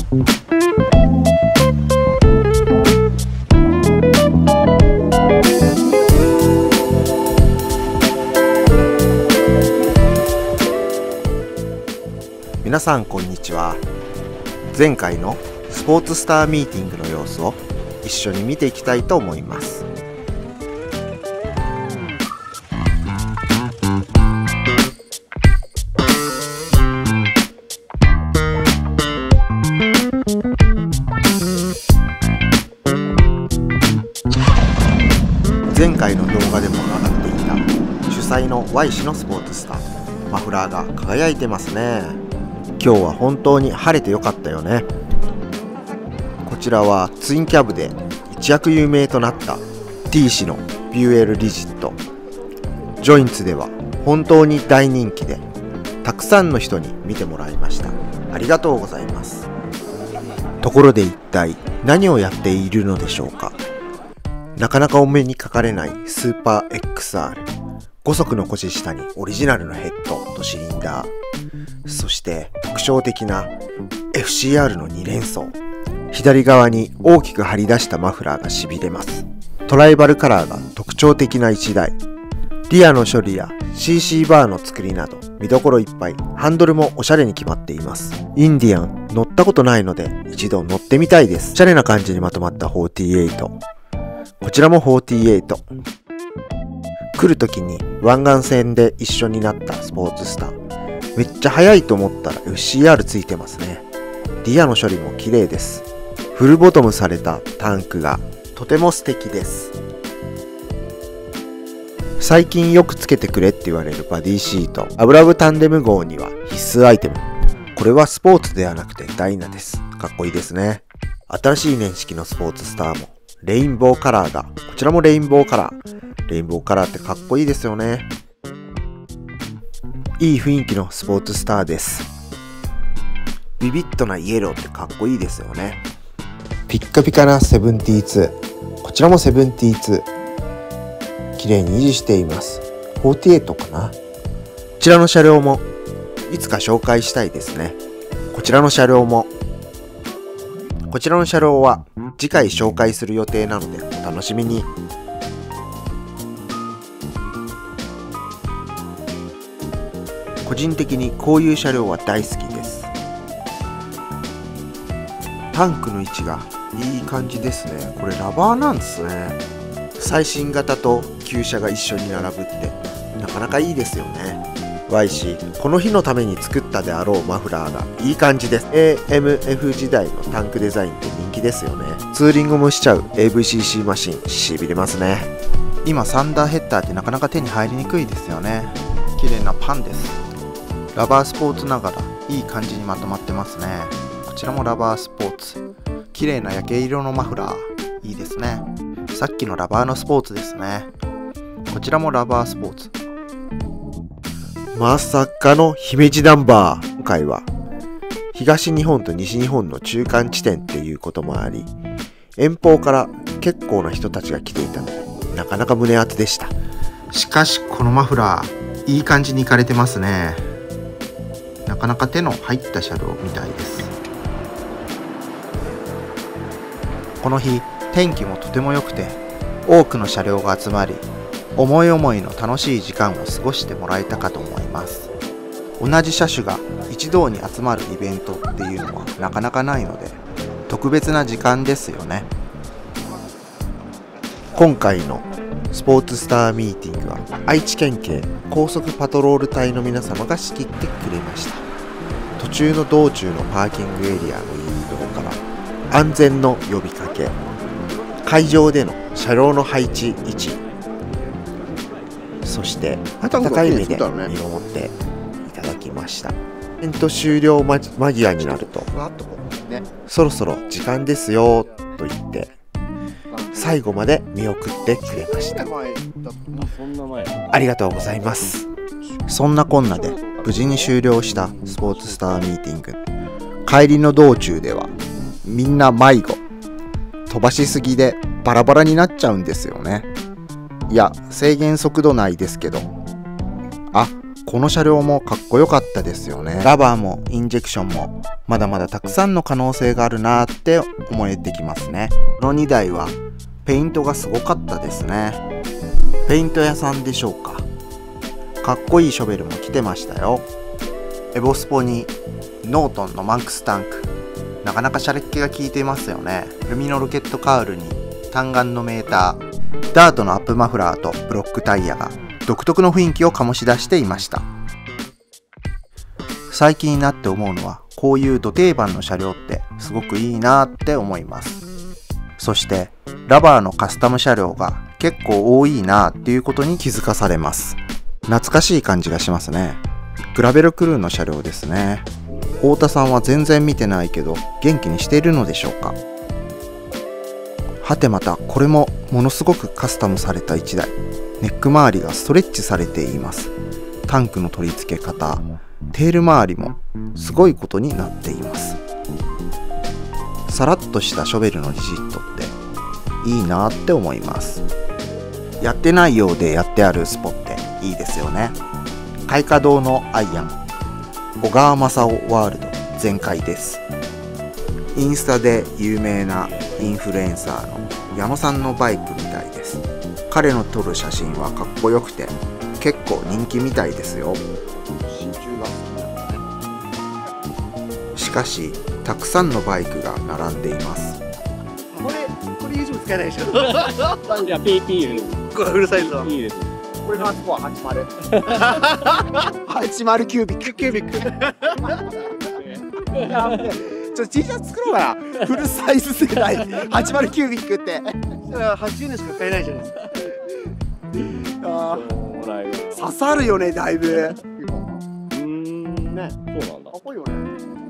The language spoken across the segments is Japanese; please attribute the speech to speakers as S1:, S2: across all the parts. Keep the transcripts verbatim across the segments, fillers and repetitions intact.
S1: 皆さんこんにちは。前回のスポーツスターミーティングの様子を一緒に見ていきたいと思います。前回の動画でも上がっていた主催の Y 氏のスポーツスター、マフラーが輝いてますね。今日は本当に晴れてよかったよね。こちらはツインキャブで一躍有名となった T 氏のビューエルリジット。ジョインツでは本当に大人気で、たくさんの人に見てもらいました。ありがとうございます。ところで一体何をやっているのでしょうか。なかなかお目にかかれないスーパー エックスアール、ご足の腰下にオリジナルのヘッドとシリンダー、そして特徴的な エフシーアール のに連装。左側に大きく張り出したマフラーがしびれます。トライバルカラーが特徴的ないちだい。リアの処理や シーシー バーの作りなど見どころいっぱい。ハンドルもおしゃれに決まっています。インディアン乗ったことないので一度乗ってみたいです。おしゃれな感じにまとまったよんじゅうはち。こちらもよんじゅうはち。来る時に湾岸線で一緒になったスポーツスター。めっちゃ速いと思ったら エフシーアール ついてますね。リアの処理も綺麗です。フルボトムされたタンクがとても素敵です。最近よくつけてくれって言われるバディシート。アブラブタンデム号には必須アイテム。これはスポーツではなくてダイナです。かっこいいですね。新しい年式のスポーツスターもレインボーカラーが、こちらもレインボーカラー。レインボーカラーってかっこいいですよね。いい雰囲気のスポーツスターです。ビビッドなイエローってかっこいいですよね。ピッカピカななじゅうに。こちらもななじゅうに。綺麗に維持しています。よんじゅうはちかな。こちらの車両もいつか紹介したいですね。こちらの車両もこちらの車両は次回紹介する予定なのでお楽しみに。個人的にこういう車両は大好きです。タンクの位置がいい感じですね。これラバーなんですね。最新型と旧車が一緒に並ぶってなかなかいいですよね。Y 氏、この日のために作ったであろうマフラーがいい感じです。 エーエムエフ 時代のタンクデザインって人気ですよね。ツーリングもしちゃう エーブイシーシー マシン、しびれますね。今サンダーヘッダーってなかなか手に入りにくいですよね。綺麗なパンです。ラバースポーツながらいい感じにまとまってますね。こちらもラバースポーツ。綺麗な焼け色のマフラー、いいですね。さっきのラバーのスポーツですね。こちらもラバースポーツ。まさかの姫路ナンバー。今回は東日本と西日本の中間地点っていうこともあり、遠方から結構な人たちが来ていたのでなかなか胸熱でした。しかしこのマフラーいい感じにいかれてますね。なかなか手の入った車両みたいです。この日天気もとても良くて多くの車両が集まり、思い思いの楽しい時間を過ごしてもらえたかと思います。同じ車種が一堂に集まるイベントっていうのはなかなかないので特別な時間ですよね。今回のスポーツスターミーティングは愛知県警高速パトロール隊の皆様が仕切ってくれました。途中の道中のパーキングエリアの誘導から安全の呼びかけ、会場での車両の配置位置、そして温かい目で見守っていただきました。イベント終了間際になるとそろそろ時間ですよと言って最後まで見送ってくれました。ありがとうございます。そんなこんなで無事に終了したスポーツスターミーティング。帰りの道中ではみんな迷子、飛ばしすぎでバラバラになっちゃうんですよね。いや制限速度内ですけど、あ、 この車両もかっこよかったですよね。ラバーもインジェクションもまだまだたくさんの可能性があるなーって思えてきますね。このにだいはペイントがすごかったですね。ペイント屋さんでしょうか。かっこいいショベルも来てましたよ。エボスポにノートンのマンクスタンク、なかなかシャレっ気が効いていますよね。ルミノロケットカウルに単眼のメーター、ダートのアップマフラーとブロックタイヤが独特の雰囲気を醸し出していました。最近になって思うのは、こういうド定番の車両ってすごくいいなって思います。そしてラバーのカスタム車両が結構多いなっていうことに気づかされます。懐かしい感じがしますね。グラベルクルーの車両ですね。太田さんは全然見てないけど元気にしているのでしょうか。はてまたこれもものすごくカスタムされたいちだい。ネック周りがストレッチされています。タンクの取り付け方、テール周りもすごいことになっています。さらっとしたショベルのリジットっていいなって思います。やってないようでやってあるスポっていいですよね。開花堂のアイアン、小川正夫ワールド全開です。インスタで有名なインフルエンサーの矢野さんのバイクみたいです。彼の撮る写真はかっこよくて結構人気みたいですよ。しかしたくさんのバイクが並んでいます。
S2: これこれ YouTube 使えないでしょ。
S3: いや ピーピー
S2: これフルサイズだ。
S3: いいです。
S2: これのスコアはちじゅう。はちじゅうキュービックキュービック。ちょっと T シャツ作ろうかな。フルサイズ世代はちじゅうキュービックって。はちじゅうねんしか買えないじゃないですか。ああ、刺さるよねだいぶ。うーんね。そうなんだ。かっこいいよね。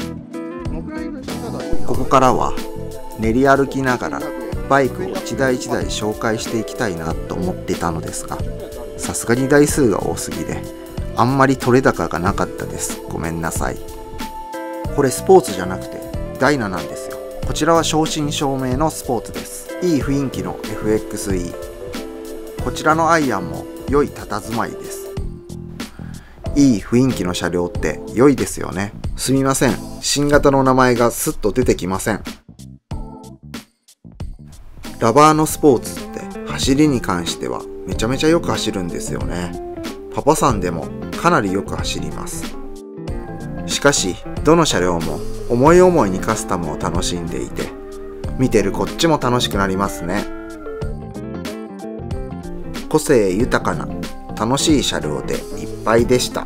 S1: ここからは練り歩きながらバイクを一台一台紹介していきたいなと思っていたのですが、さすがに台数が多すぎであんまり取れ高がなかったです。ごめんなさい。これスポーツじゃなくてダイナなんですよ。こちらは正真正銘のスポーツです。いい雰囲気の エフエックスイー。 こちらのアイアンも良い佇まいです。いい雰囲気の車両って良いですよね。すみません、新型の名前がスッと出てきません。ラバーのスポーツって走りに関してはめちゃめちゃよく走るんですよね。パパさんでもかなりよく走ります。しかしどの車両も思い思いにカスタムを楽しんでいて、見てるこっちも楽しくなりますね。個性豊かな楽しい車両でいっぱいでした。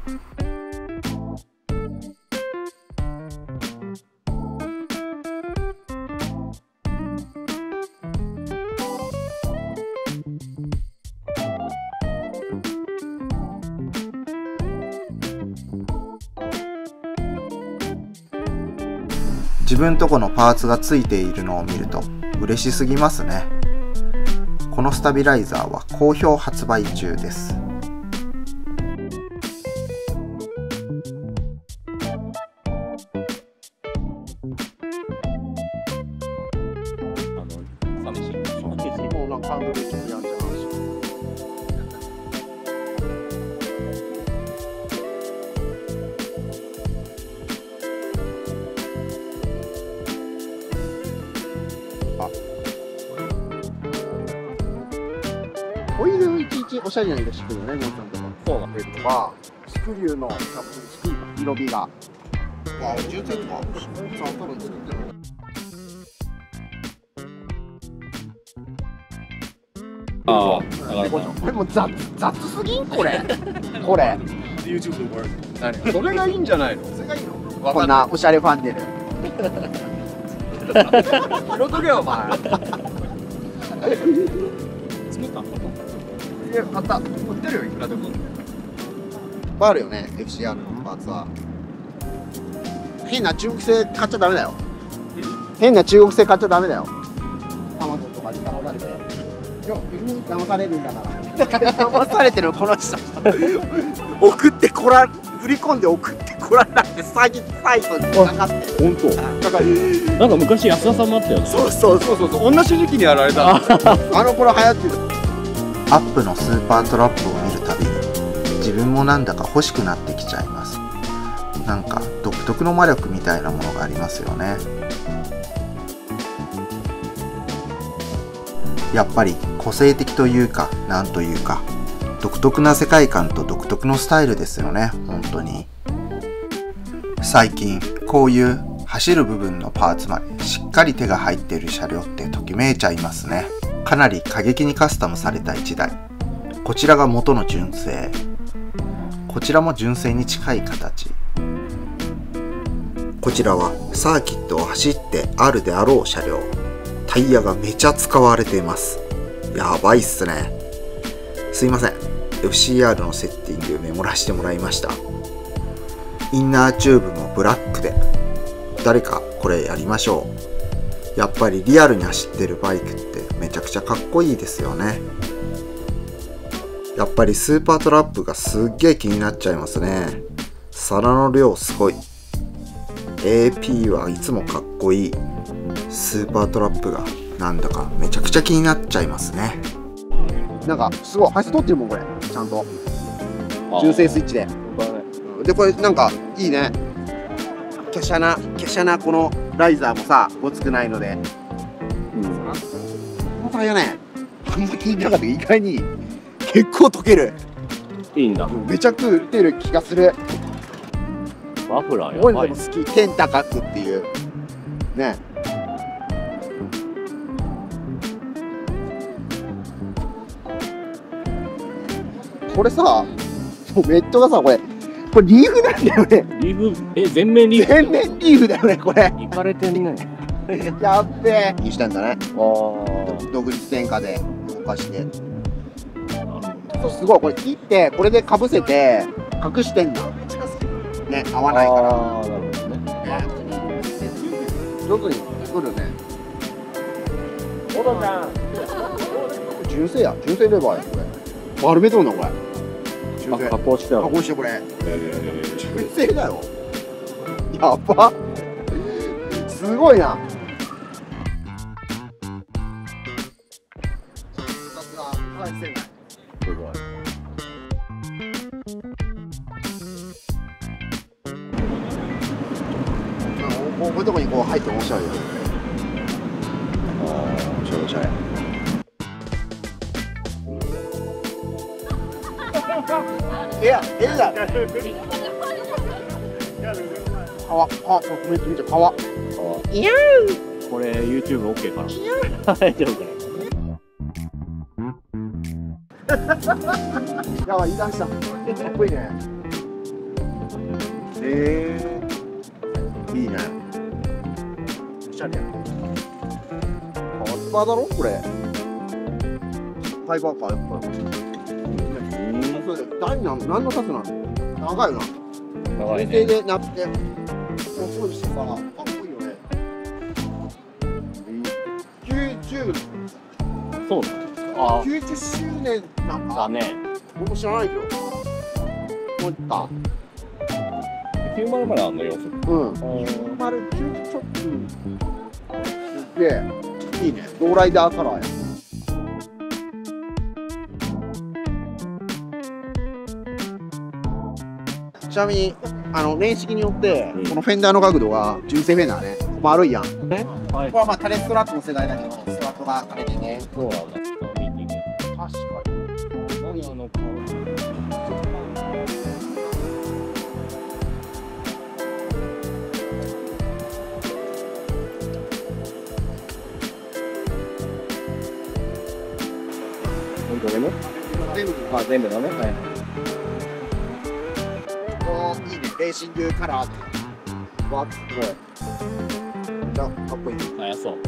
S1: 自分とこのパーツがついているのを見ると嬉しすぎますね。このスタビライザーは好評発売中です。
S2: ホイールいちいちおしゃれな色してくるね、皆さんとか。そうだ。えとか、スクリューのキャップ、スクリューの色味が。あ、充填か。そう、多分作ってる。ああ、これもう雑雑すぎんこれ。これ。何？それがいいんじゃないの？それがいいの？こんなおしゃれファンデル。拾っとけよお前。作ったの？いや、買った。売ってるよ、いくらでも。いっぱいあるよね、エフシーアール のパーツは。変な中国製買っちゃダメだよ。変な中国製買っちゃダメだよ。アマゾンとかで騙されて。いや、騙されるんだから。騙されてるこの人。送ってこら、振り込んで送ってこられなくて詐欺サイトにかかってる。本当。だから
S3: なんか昔安田さんもあったよね。
S2: そうそうそうそうそう。同じ時期にやられた。あの頃流行ってる。
S1: アップのスーパートラップを見るたびに自分もなんだか欲しくなってきちゃいます。なんか独特の魔力みたいなものがありますよね。やっぱり個性的というか、なんというか独特な世界観と独特のスタイルですよね、本当に。最近こういう走る部分のパーツまでしっかり手が入っている車両ってときめいちゃいますね。かなり過激にカスタムされたいちだい。こちらが元の純正。こちらも純正に近い形。こちらはサーキットを走ってあるであろう車両。タイヤがめちゃ使われています。やばいっすね。すいません。エフシーアール のセッティングメモらせてもらいました。インナーチューブもブラックで。誰かこれやりましょう。やっぱりリアルに走ってるバイクってめちゃくちゃかっこいいですよね。やっぱりスーパートラップがすっげえ気になっちゃいますね。皿の量すごい。エーピー はいつもかっこいい。スーパートラップがなんだかめちゃくちゃ気になっちゃいますね。
S2: なんかすごい端取ってるもんこれ、ちゃんと純正スイッチで。でこれなんかいいね。華奢な華奢なこのライザーもさごつくないので、うん、このタイヤねあんま聞いてなかったけど意外に結構溶ける。
S3: いいんだ。
S2: めちゃく出る気がする。
S3: マフラーや
S2: 俺
S3: ばい。
S2: でも好き、天高くっていうね。これさ、もうメットがさ、これこれリーフなんだよね。
S3: リーフ、え、全面リーフ。
S2: 全面リーフだよね、これ。
S3: いかれてんね。
S2: やっべえ。にしたんだね。
S3: あ
S2: 独立点火で動かして。すごい、これ切って、これでかぶせて、隠してんだ。ね、合わないから。
S3: あー、なるほどね。
S2: 上手に作るね。
S3: お父ちゃん。
S2: 純正や、純正レバーや、これ。バルベトンだ、これ。
S3: あ、加工してある。
S2: 加工して、これ。
S3: え
S2: 純正だよ。やば。すごいな。
S3: すごい。
S2: こういうとこにこう入って面白いよ。
S3: ああ、おしゃれおしゃれ。
S2: いや、ええだ。川、川、めっちゃ見て川。いやー。
S3: これ YouTube オッケーかな。大丈夫かな。
S2: やばい、言い出した。かっこいいね。ええー。いいね。おしゃれやね。カッパーだろ、これ。ファイバーか、やっぱり。それで、何なん、何のタスなの。長いな。
S3: 長いね。
S2: 平成でなって。もうそうしてさ、かっこいいよね。きゅうじゅう。
S3: そうだ。あ
S2: きゅうじゅっしゅうねんなん
S3: あ。
S2: か。
S3: だね。
S2: 僕も知らないけど。思った。
S3: きゅうじゅうまであんの要素。
S2: うん。きゅうじゅうちょっと。すげえ。いいね。ローライダーカラーや。ちなみに、あの年式によって、このフェンダーの角度が純正フェンダーね、丸いやん。こ
S3: ね。はい
S2: れ。はまあタレストラップの世代だけど、ストラップが枯れてね。
S3: そうなんだ。見て
S2: 確かに。
S3: 何あの顔。どれも？
S2: 全部
S3: あ、全部だね。はい。
S2: こういいね、レーシングカラーで。わ、すごい。めっちゃかっこいい。
S3: あ、やそう。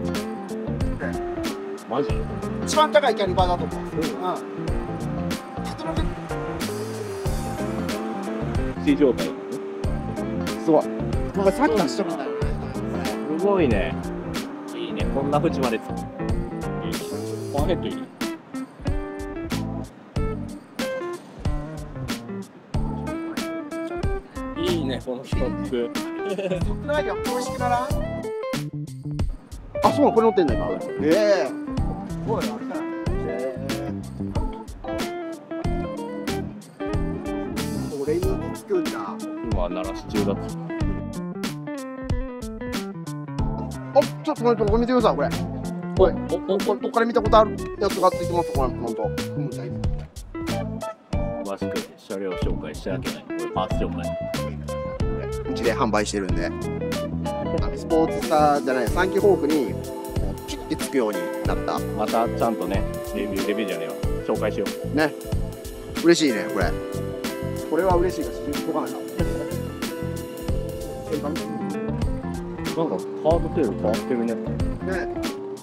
S3: マジ？
S2: 一番高いキャリバーだと思う。うん。
S3: C 状態だね。
S2: すごい。なんかさっき出しとったよね。
S3: すごいね。いいね。こんな縁までつく。いいね。ワンヘッドいい。いいね、このストック。
S2: ないよ、美味しくならん。あ、そうなの、これ乗ってんだ今。ええ。すごいな、あれだ。ええ。
S3: 今鳴らし中だと。
S2: あ、ちょっと待って、これ見てください、これ。これ、お、お、これ、これ見たことあるやつがついてます、これ、本当。うん、大丈
S3: 詳しく車両紹介してあげない。これパーツ紹介。
S2: 夫。うちで販売してるんで。スポーツスターじゃない、サンキューホークに、もう、キュッてつくようになった。
S3: またちゃんとね、レビュー、レビューじゃねえわ。紹介しよう。
S2: ね。嬉しいね、これ。これは嬉しいから、信じとかないな。
S3: なんかカーブテール変わってるね。
S2: ね。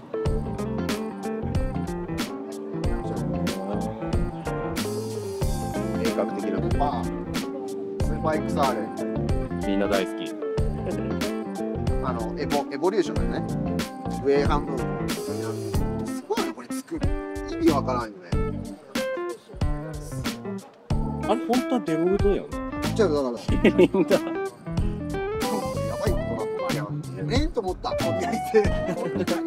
S2: 鋭角的なスパー、スーパー エックスアール、
S3: みんな大好き。
S2: あのエボエボリューションだよね。上半分。すごいね、これ作る。意味わからんよね。
S3: あれ本当はデブルトやん。
S2: じゃあだから。
S3: みんな。
S2: やばいことなったやん。ええと思った。こんなにして。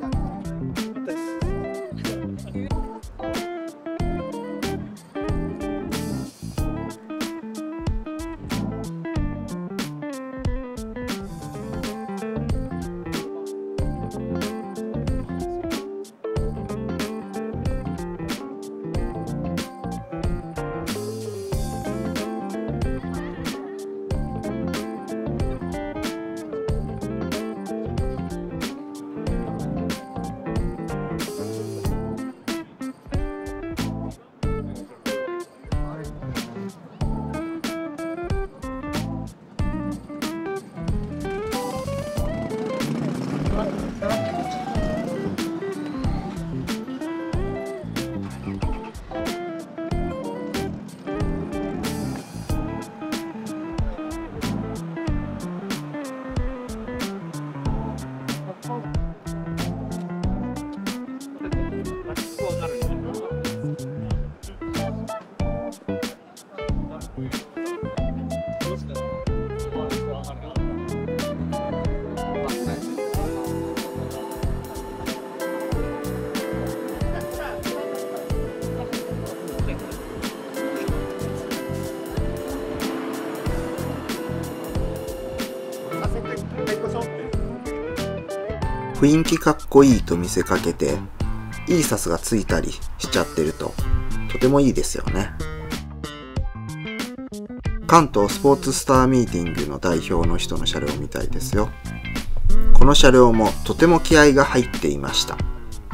S1: 雰囲気かっこいいと見せかけてイーサスがついたりしちゃってるととてもいいですよね。関東スポーツスターミーティングの代表の人の車両みたいですよ。この車両もとても気合が入っていました。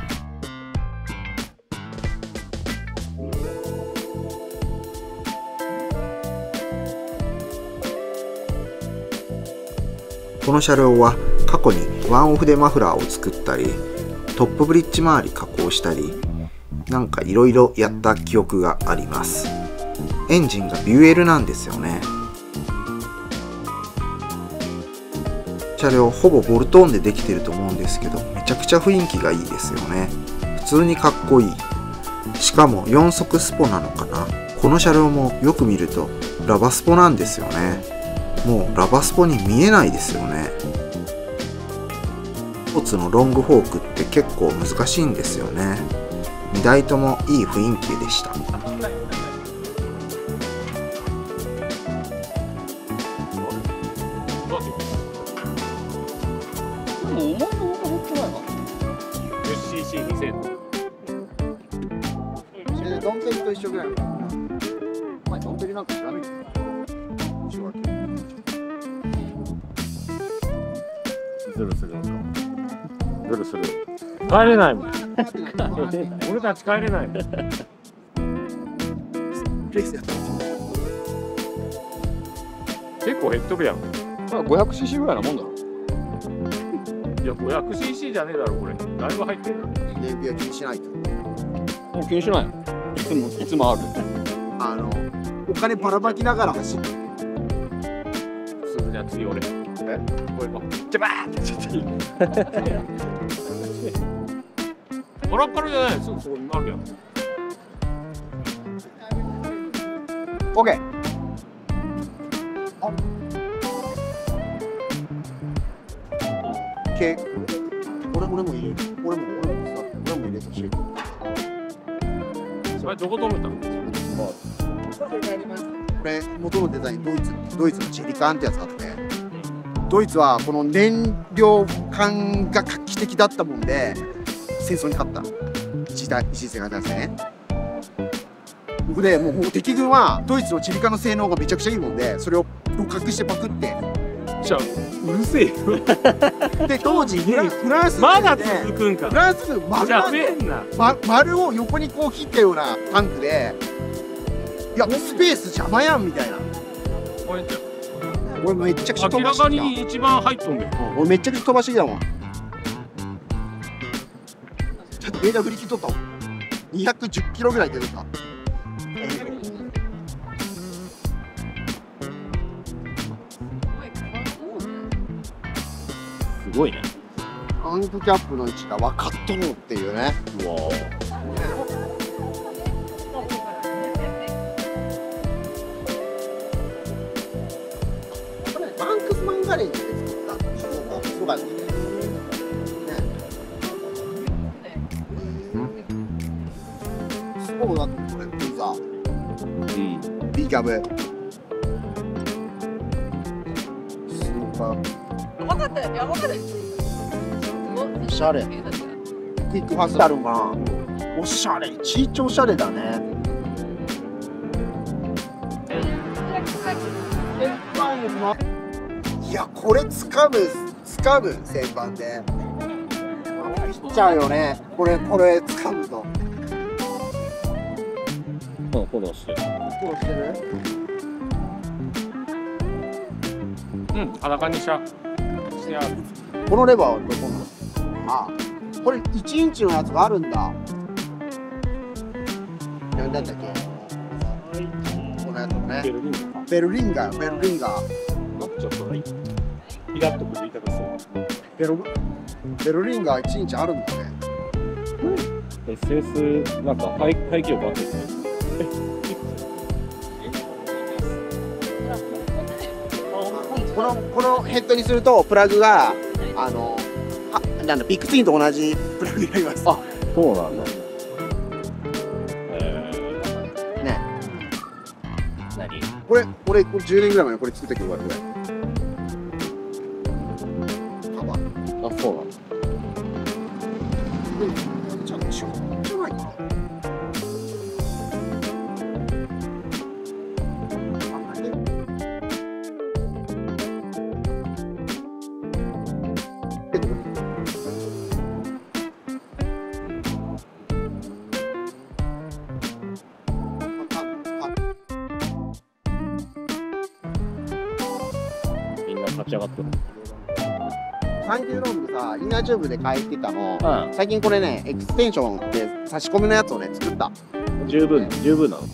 S1: この車両は過去にワンオフでマフラーを作ったりトップブリッジ周り加工したりなんかいろいろやった記憶があります。エンジンがビュエルなんですよね。車両ほぼボルトオンでできてると思うんですけどめちゃくちゃ雰囲気がいいですよね。普通にかっこいい。しかもよん速スポなのかな。この車両もよく見るとラバスポなんですよね。もうラバスポに見えないですよね。スポーツのロングフォークって結構難しいんですよね。にだいともいい雰囲気でした。
S3: じゅっシーシーにせん。
S2: ドンペリと一緒ぐらいの。お前ドンペリなんか知らないよ。
S3: ズルするんですか。ズルする。帰れないもん。俺たち帰れないもん。
S2: レースやったんですよ。
S3: 結構減っとるやん。
S4: まあ ごひゃくシーシー ぐらいなもんだろ。
S3: いや ごひゃくシーシー じゃねえだろこれ。だいぶ入ってる。
S2: 燃費は気にしないと。
S4: もう気にしないの。いつもいつもある。
S2: あのお金ばらまきながら走る。
S3: すぐじゃあ次俺。
S2: え？
S3: これ行こう。ジャバーってちょっといい。バラバラじゃないですよ。そこにあるやん。
S2: オッケー。あ。け。俺俺も入れる。俺も俺もさ、俺も入れてほしい。
S3: それどこ止めたの？
S2: それ帰ります。 これ元のデザインドイツドイツのジェリカンってやつがあって、ドイツはこの燃料管が画期的だったもんで戦争に勝った時代一時世界大戦ね。僕でもうもう敵軍はドイツのジェリカンの性能がめちゃくちゃいいもんで、それを隠してパクって。
S3: じゃあうるせえよ。
S2: で当時フラフランス
S3: まだ
S2: で
S3: 続くんか。
S2: フランス軍丸
S3: じゃあ
S2: なんで
S3: 増えんな。
S2: ま、丸を横にこう切ったようなタンクで、いやスペース邪魔やんみたいな。
S3: これって
S2: 俺めっちゃくちゃ飛
S3: 明ら
S2: ばしてきた。
S3: かに一番入っとんだよ。
S2: 俺めっちゃくちゃ飛ばしてきたもん。ちょっとメーター振り切っとったもん。にひゃくじゅっキロぐらい出てた。
S3: すごいね。
S2: タンクキャップの位置が分かっとるっていうね。
S3: うわ
S2: バンクスマンガレージで作った機構もすごかったね。そうだってこれピザ、
S3: うん。
S2: ビーガブ、スーパー
S5: 分かったよ、いや分かったよ。
S2: おしゃれ。クイックファストあるんかな。おしゃれ、ちいちょおしゃれだね。いやこれ掴む掴む旋盤で切っちゃうよね。これこれ掴むと。
S3: フォローしてる。
S2: フォローしてる？
S3: うん、裸にしゃ。してある。
S2: このレバーはどこなの？ああ、これいちインチのやつがあるんだ。何だったっけ？このやつね。
S3: ベルリンか。
S2: ベルリンガー、ベルリンガー。
S3: ちょっとイラッとくる言い方する。
S2: ベルベルリンガーいちインチあるんだね。
S3: エスエス なんか排排気量変わってる。
S2: このこのヘッドにするとプラグがあのはなんだビッグツインと同じプラグになります。
S3: あ、そうなんだ。えー、
S2: ね。
S3: 何？
S2: これこれこれじゅうねんぐらい前にこれ作ったけどこれ。カバー。
S3: あ、そうなんだ。
S2: ちょっと違うじゃないか。
S3: みんな立ち上がってる。
S2: サンキューロングさ、インナーチューブで変えてたの、
S3: う
S2: 最近これね、エクステンションで差し込みのやつをね、作った。
S3: ん。十分十分なの。